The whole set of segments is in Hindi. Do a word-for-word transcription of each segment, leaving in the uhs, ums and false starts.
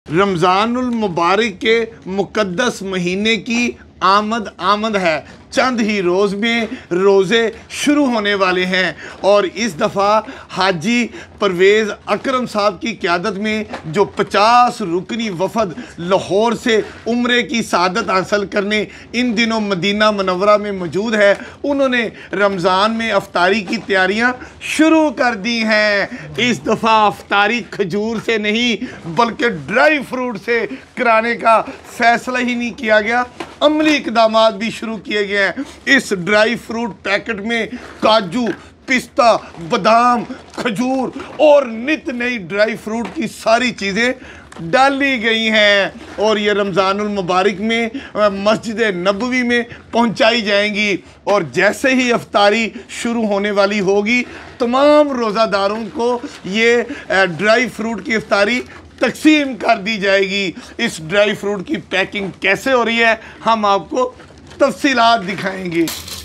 रमज़ानुल मुबारक के मुक़द्दस महीने की आमद आमद है। चंद ही रोज़ में रोज़े शुरू होने वाले हैं और इस दफ़ा हाजी परवेज़ अकरम साहब की क़यादत में जो पचास रुकनी वफ़द लाहौर से उम्रे की सादत हासिल करने इन दिनों मदीना मुनव्वरा में मौजूद है, उन्होंने रमज़ान में अफ्तारी की तैयारियां शुरू कर दी हैं। इस दफ़ा अफ्तारी खजूर से नहीं बल्कि ड्राई फ्रूट से कराने का फ़ैसला ही नहीं किया गया, अमली इक़दाम भी शुरू किए गए हैं। इस ड्राई फ्रूट पैकेट में काजू, पिस्ता, बादाम, खजूर और नित नई ड्राई फ्रूट की सारी चीज़ें डाली गई हैं और ये रमज़ानुल मुबारक में मस्जिद नबवी में पहुंचाई जाएंगी। और जैसे ही अफ्तारी शुरू होने वाली होगी तमाम रोज़ादारों को ये ड्राई फ्रूट की अफ्तारी तकसीम कर दी जाएगी। इस ड्राई फ्रूट की पैकिंग कैसे हो रही है हम आपको तफसीलात दिखाएंगे।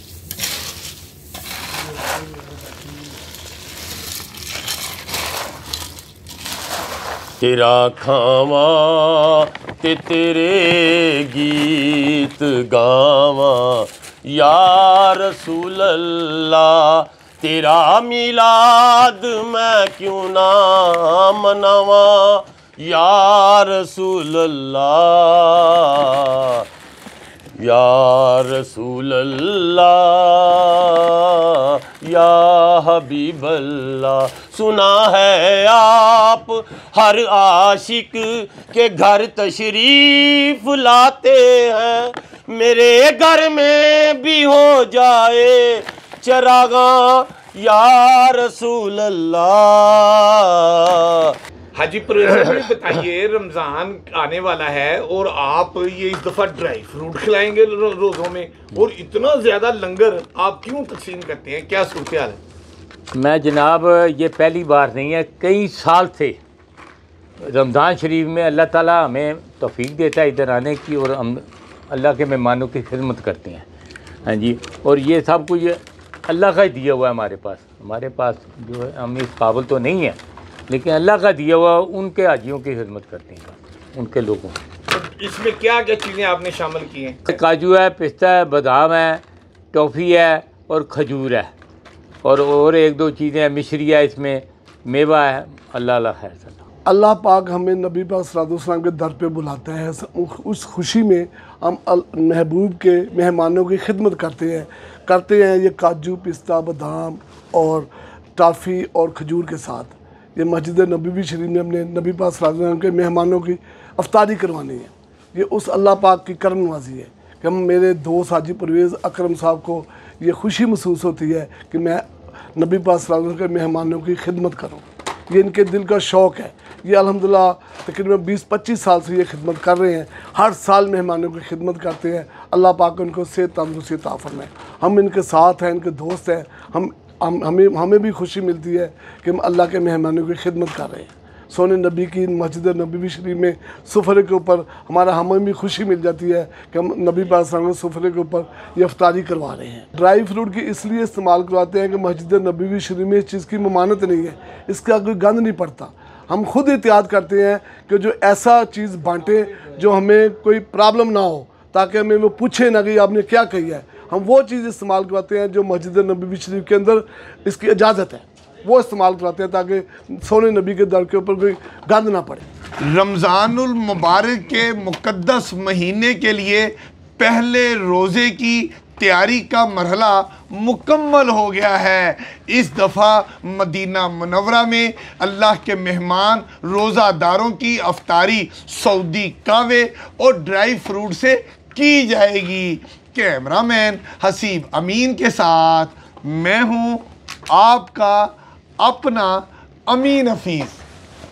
तेरा खावा ते तेरे गीत गावा या रसूल अल्लाह, तेरा मिलाद मैं क्यों ना मनावा या रसूल अल्लाह, या रसूल अल्लाह, या हबीब अल्लाह। सुना है आप हर आशिक के घर तशरीफ लाते हैं, मेरे घर में भी हो जाए चरागा या रसूल अल्लाह। हाजी परवेज़ बताइए, रमज़ान आने वाला है और आप ये इस दफ़ा ड्राई फ्रूट खिलाएंगे रो, रोज़ों में और इतना ज़्यादा लंगर आप क्यों तकसीम करते हैं, क्या सूरत हाल है? मैं जनाब ये पहली बार नहीं है, कई साल से रमज़ान शरीफ में अल्लाह ताला हमें तौफीक देता है इधर आने की और हम अल्लाह के मेहमानों की खिदमत करते हैं। हाँ जी, और ये सब कुछ अल्लाह का ही दिया हुआ है हमारे पास। हमारे पास जो है हम इस काबिल तो नहीं है, लेकिन अल्लाह का दिया हुआ उनके हाजियों की खिदमत करते हैं, उनके लोगों की। इसमें क्या क्या चीज़ें आपने शामिल की हैं? काजू है, पिस्ता है, बादाम है, टॉफ़ी है और खजूर है और और एक दो चीज़ें हैं, मिश्री है, इसमें मेवा है। अल्लाह अल्लाह खैर सल्ला। अल्लाह पाक हमें नबी पाक सल्लल्लाहु अलैहि वसल्लम के दर पे बुलाता है। उस खुशी में हम महबूब के मेहमानों की खिदमत करते हैं करते हैं ये काजू, पिस्ता, बादाम और टॉफ़ी और खजूर के साथ ये मस्जिद नबवी शरीफ में हमने नबी पाक सल्लल्लाहु अलैहि वसल्लम के मेहमानों की अफ्तारी करवानी है। ये उस अल्लाह पाक की करम नवाजी है कि हम मेरे दोस्त हाजी परवेज़ अकरम साहब को ये खुशी महसूस होती है कि मैं नबी पाक सल्लल्लाहु अलैहि वसल्लम के मेहमानों की खिदमत करूँ। ये इनके दिल का शौक़ है। ये अल्हम्दुलिल्लाह तकरीबन बीस पच्चीस साल से ये खिदमत कर रहे हैं, हर साल मेहमानों की खिदमत करते हैं। अल्लाह पाक उनको सेहत तंदुरुस्ती अता फरमाए। हम इनके साथ हैं, इनके दोस्त हैं। हम हम हमें हमें भी खुशी मिलती है कि हम अल्लाह के मेहमानों की खिदमत कर रहे हैं। सोने नबी की मस्जिद नबवी शरीफ में सुफरे के ऊपर हमारा हमें भी खुशी मिल जाती है कि हम नबी पाक सल्लल्लाहु अलैहि वसल्लम के सुफरे के ऊपर ये अफ्तारी करवा रहे हैं। ड्राई फ्रूट की इसलिए इस्तेमाल करवाते हैं कि मस्जिद नबवी शरीफ में इस चीज़ की ममानत नहीं है, इसका कोई गंद नहीं पड़ता। हम खुद एहतियात करते हैं कि जो ऐसा चीज़ बांटें जो हमें कोई प्रॉब्लम ना हो, ताकि हमें वो पूछे ना कि आपने क्या कही है। हम वो चीज़ इस्तेमाल करवाते हैं जो मस्जिद नबवी शरीफ के अंदर इसकी इजाज़त है, वो इस्तेमाल करवाते हैं ताकि सोने नबी के दर के ऊपर कोई गंद ना पड़े। रमज़ानुल मुबारक के मुक़द्दस महीने के लिए पहले रोज़े की तैयारी का मरहला मुकम्मल हो गया है। इस दफ़ा मदीना मुनव्वरा में अल्लाह के मेहमान रोज़ादारों की अफ्तारी सऊदी कावे और ड्राई फ्रूट से की जाएगी। कैमरामैन हसीब अमीन के साथ मैं हूँ आपका अपना अमीन हफीज़।